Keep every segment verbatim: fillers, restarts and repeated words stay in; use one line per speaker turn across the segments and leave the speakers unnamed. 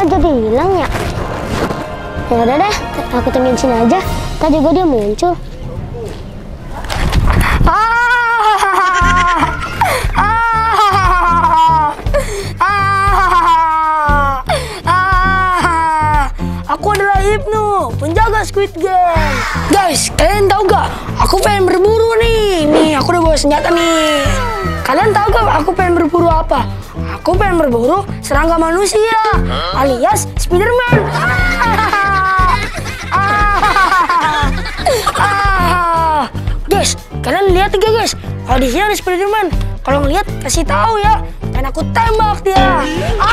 kok jadi hilang ya? Ya udah deh, aku tungguin sini aja. Tadi juga dia muncul.
Aku adalah Ibnu, penjaga Squid Game. Guys, kalian tahu gak? Aku pengen berburu nih. Nih, aku udah bawa senjata nih. Kalian tahu gak aku pengen berburu apa? Aku pengen berburu serangga manusia, alias Spiderman. Guys, kalian lihat gak guys? Kalau di sini ada Spiderman. Kalau ngeliat kasih tahu ya. Kan aku tembak dia.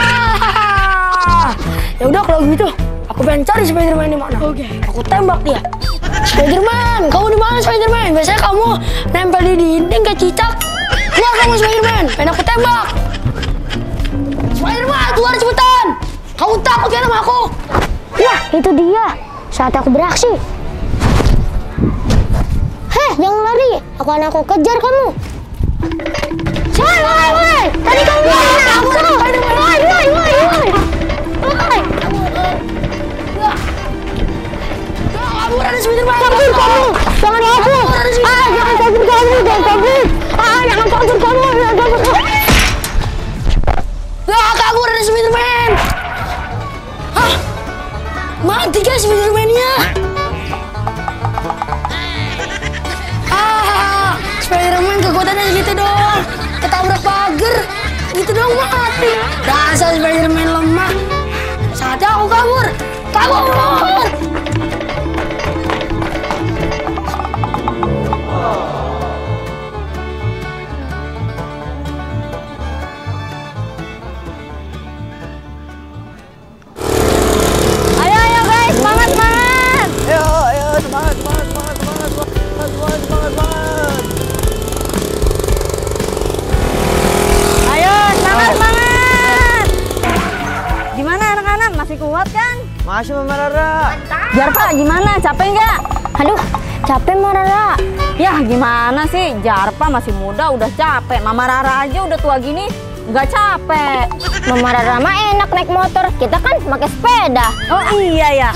Ya udah kalau gitu. Aku pengen cari Spiderman di mana? Oke. Okay. Aku tembak dia. Spiderman, kamu di mana Spiderman? Biasanya kamu nempel di dinding kayak cicak. Keluar kamu Spiderman, pengen aku tembak. Spiderman, keluar cepetan. Kamu takut kan sama aku?
Wah, itu dia. Saat aku beraksi. Heh, jangan lari. Aku akan aku kejar kamu. Woi, woi, woi. Tadi kamu mana? Aku. Woi, woi, woi, woi. Woi.
Kabur ada Spiderman.
Kabur kamu. Jangan kabur. Ah, jangan kabur kamu. Jangan kabur. Ah, jangan kabur kamu. Jangan kabur.
Lah, kabur ada Spiderman. Hah? Mati guys Spiderman-nya. Ah, Spiderman kekuatannya gitu doang. Ketabrak pagar. Gitu doang mati. Dasar Spiderman lemah. Saatnya aku kabur. Kabur.
Kuat kan?
Masih Mama Rara.
Jarpa gimana? Capek nggak?
Aduh, capek Mama Rara.
Ya gimana sih? Jarpa masih muda udah capek. Mama Rara aja udah tua gini nggak capek.
Mama Rara mah enak naik motor. Kita kan pakai sepeda.
Oh iya ya.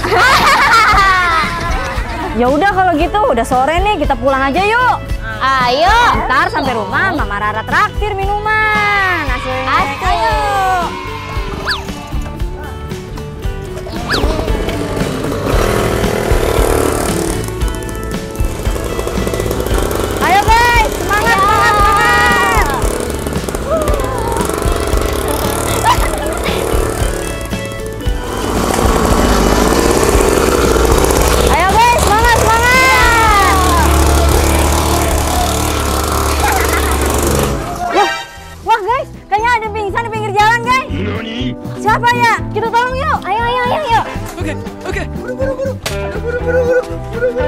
Ya udah kalau gitu udah sore nih kita pulang aja yuk.
Ayo.
Ntar sampai rumah Mama Rara traktir minuman. Asik. Ayo. Siapa ya? Kita tolong yuk.
Ayo, ayo, ayo, yuk.
Oke, oke. Buru, buru, buru. Buru, buru, buru, buru. Buru, buru.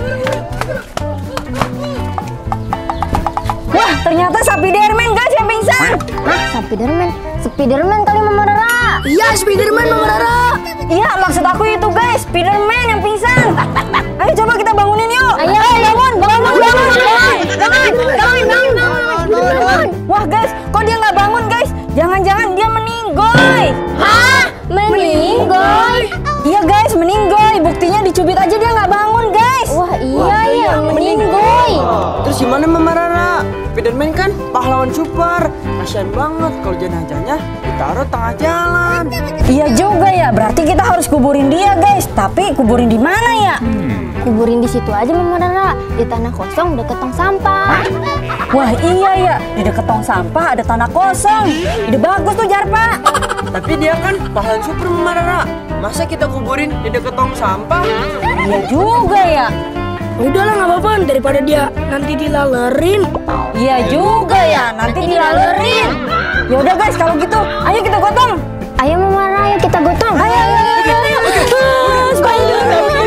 Wah, ternyata Spiderman guys yang pingsan.
Hah, Spiderman? Spiderman kali Mama Rara.
Iya, Spiderman Mama Rara.
Iya, maksud aku itu guys, Spiderman yang pingsan. Ayo coba kita bangunin yuk.
Ayo, ayo, bangun, bangun, bangun, bangun. Bangun, bangun, bangun, bangun.
Wah guys, kok dia nggak bangun guys? Jangan-jangan dia meninggoy.
Hah? Meninggoy?
Iya guys, meninggoy. Buktinya dicubit aja dia nggak bangun guys.
Wah iya ya, meninggoy.
Terus gimana Mama Rara? Spiderman kan pahlawan super. Kasian banget kalau jenazahnya ditaruh tengah jalan.
Iya juga ya, berarti kita harus kuburin dia guys. Tapi kuburin di mana ya?
Hmm. Kuburin di situ aja Mama Rara, di tanah kosong deket tong sampah.
Wah iya ya, di deket tong sampah ada tanah kosong. Ide bagus tuh Jarpa.
Tapi dia kan pahlawan super Mama Rara. Masa kita kuburin di deket tong sampah?
Iya juga ya.
Udahlah nggak apa-apa daripada dia nanti dilalerin.
Iya juga ya, nanti dilalerin. Ya udah guys, kalau gitu, ayo kita gotong.
Ayo Mama Rara, ayo kita gotong.
Ayo, ayo, ayo, ayo. Spiderman.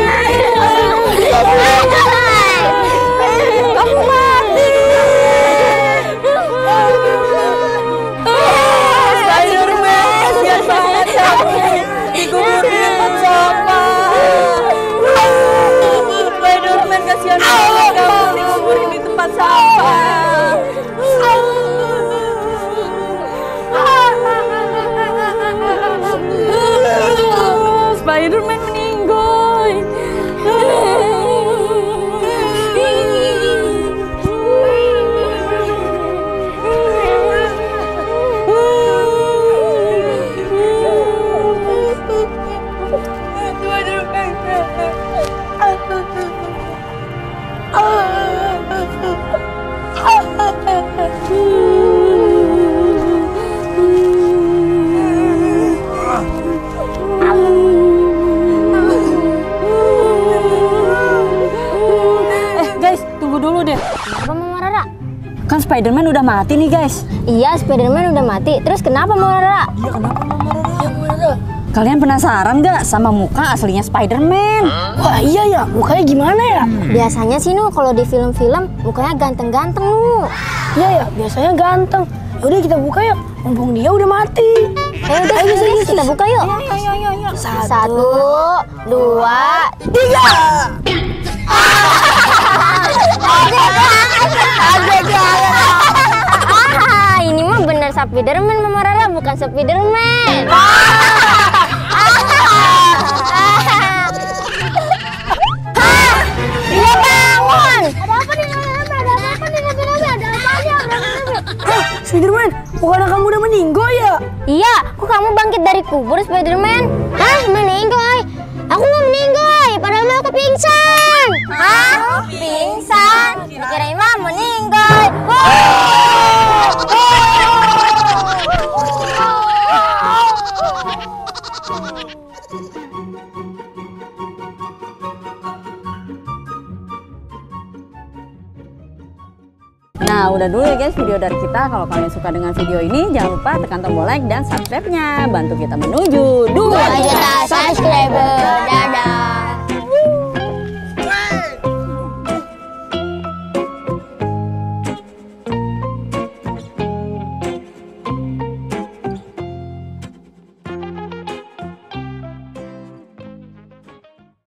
Kamu mati. Spiderman, biar banget kamu dikuburin di tempat sampah. Spiderman, kasihan banget kamu dikuburin di tempat sampah. Spiderman meninggal.
Kan Spiderman udah mati nih guys.
Iya, Spiderman udah mati. Terus kenapa Mama Rara?
Iya kenapa Mama Rara? Iya Mama Rara.
Kalian penasaran gak sama muka aslinya Spiderman?
Wah iya ya, mukanya gimana ya?
Biasanya sih Nu kalau di film-film mukanya ganteng-ganteng Nu.
Iya ya, biasanya ganteng. Yaudah kita buka yuk, mumpung dia udah mati.
Ayo udah, ayo, ayo, kita buka yuk.
Ayo, ayo, ayo, ayo.
Satu,
Satu, dua,
tiga.
Ah, ini mah bener Spiderman Mama Rara, bukan Spiderman. Dia bangun. Ada apa nih Mama Rara? Ada apa nih Mama Rara? Ada apa nih?
Hah, Spiderman, bukannya kamu udah meninggal ya?
Iya, kok kamu bangkit dari kubur Spiderman? Hah, meninggal? Aku nggak meninggal, padahal aku pingsan. Hah? Pingsan? Dikirain mah meninggal.
Nah, udah dulu ya guys video dari kita. Kalau kalian suka dengan video ini, jangan lupa tekan tombol like dan subscribe-nya. Bantu kita menuju dua juta